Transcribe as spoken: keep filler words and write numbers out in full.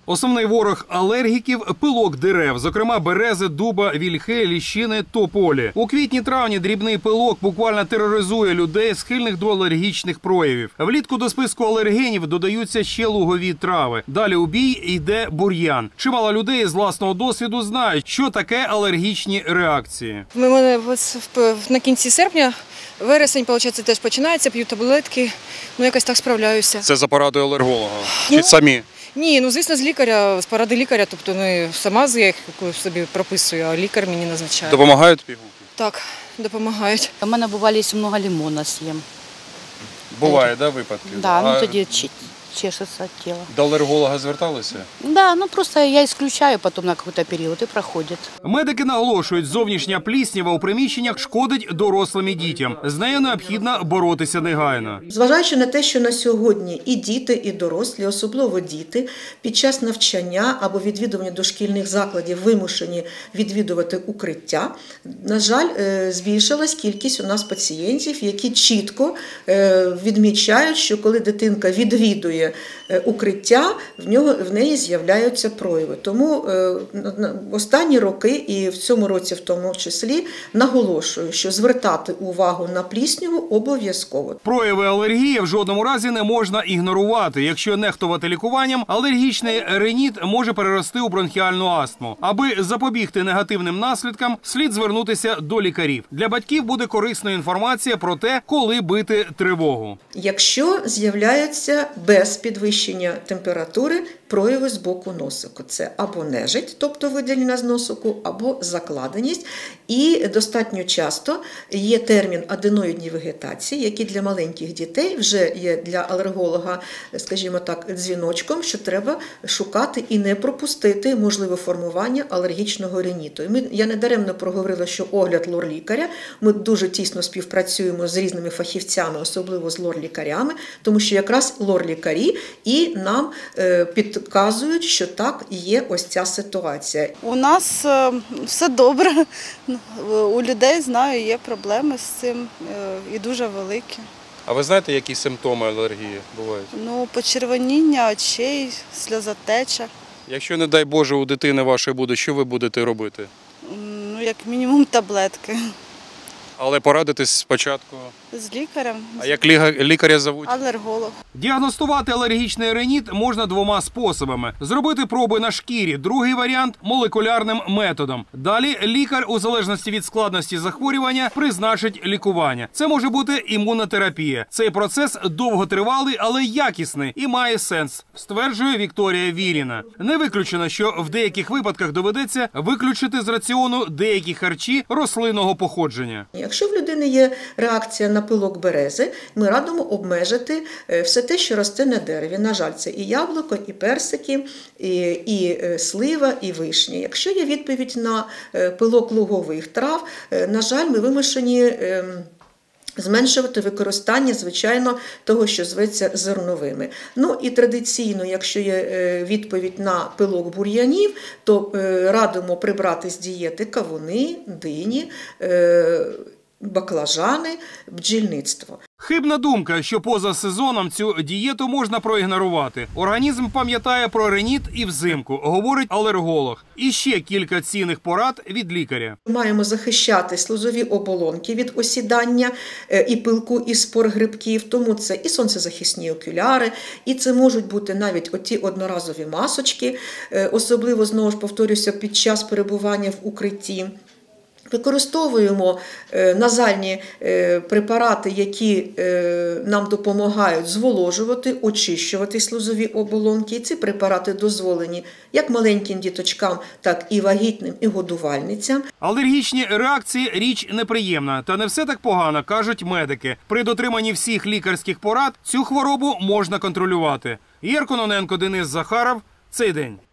Основний ворог алергіків – пилок дерев, зокрема берези, дуба, вільхи, ліщини, тополі. У квітні-травні дрібний пилок буквально тероризує людей, схильних до алергічних проявів. Влітку до списку алергенів додаються ще лугові трави. Далі у бій йде бур'ян. Чимало людей з власного досвіду знають, що таке алергічні реакції. У мене на кінці серпня, вересень, виходить, теж починається, п'ю таблетки, ну якось так справляюся. Це за порадою алерголога? Чи ну, самі? Ні, ну звісно, з лікаря, з поради лікаря, тобто не сама я їх собі прописую, а лікар мені назначає. Допомагають пігулки? Так, допомагають. У мене буває, якщо багато лимона з'їм. Буває, да, випадки? Так, да, ну тоді чешеться тіло. До алерголога зверталися? Так, да, ну просто я исключаю потім на якийсь період і проходить. Медики наголошують, зовнішня пліснява у приміщеннях шкодить дорослим і дітям. З нею необхідно боротися негайно. Зважаючи на те, що на сьогодні і діти, і дорослі, особливо діти, під час навчання або відвідування дошкільних закладів вимушені відвідувати укриття, на жаль, збільшилась кількість у нас пацієнтів, які чітко відмічають, що коли дитинка відвідує укриття, в нього в неї з'являються прояви. Тому в останні роки і в цьому році в тому числі наголошую, що звертати увагу на плісняву обов'язково. Прояви алергії в жодному разі не можна ігнорувати. Якщо нехтувати лікуванням, алергічний риніт може перерости у бронхіальну астму. Аби запобігти негативним наслідкам, слід звернутися до лікарів. Для батьків буде корисною інформація про те, коли бити тривогу. Якщо з'являються без підвищення температури прояви з боку носику. Це або нежить, тобто виділення з носику, або закладеність. І достатньо часто є термін аденоїдні вегетації, який для маленьких дітей вже є для алерголога, скажімо так, дзвіночком, що треба шукати і не пропустити можливе формування алергічного риніту. І ми, я не даремно проговорила, що огляд лор-лікаря, ми дуже тісно співпрацюємо з різними фахівцями, особливо з лор-лікарями, тому що якраз лор-лікарі і нам е, підказують, що так, є ось ця ситуація. У нас е, все добре. У людей, знаю, є проблеми з цим е, і дуже великі. А ви знаєте, які симптоми алергії бувають? Ну, почервоніння очей, сльозотеча. Якщо, не дай Боже, у дитини вашої буде, що ви будете робити? Ну, як мінімум таблетки. Але порадитись спочатку. З лікарем. А як лікаря зовуть? Алерголог. Діагностувати алергічний риніт можна двома способами. Зробити проби на шкірі. Другий варіант – молекулярним методом. Далі лікар, у залежності від складності захворювання, призначить лікування. Це може бути імунотерапія. Цей процес довготривалий, але якісний і має сенс, стверджує Вікторія Віріна. Не виключено, що в деяких випадках доведеться виключити з раціону деякі харчі рослинного походження. Якщо в людини є реакція на пилок берези, ми радимо обмежити все те, що росте на дереві. На жаль, це і яблуко, і персики, і, і слива, і вишня. Якщо є відповідь на пилок лугових трав, на жаль, ми вимушені зменшувати використання, звичайно, того, що зветься зерновими. Ну і традиційно, якщо є відповідь на пилок бур'янів, то радимо прибрати з дієти кавуни, дині, баклажани, бджільництво. Хибна думка, що поза сезоном цю дієту можна проігнорувати. Організм пам'ятає про риніт і взимку, говорить алерголог. І ще кілька цінних порад від лікаря. Маємо захищати слизові оболонки від осідання і пилку, і спор грибків. Тому це і сонцезахисні окуляри, і це можуть бути навіть оті одноразові масочки, особливо, знову ж повторюся, під час перебування в укритті. Використовуємо назальні препарати, які нам допомагають зволожувати, очищувати слизові оболонки. І ці препарати дозволені як маленьким діточкам, так і вагітним, і годувальницям. Алергічні реакції – річ неприємна. Та не все так погано, кажуть медики. При дотриманні всіх лікарських порад цю хворобу можна контролювати. Єркононенко, Денис Захаров. Цей день.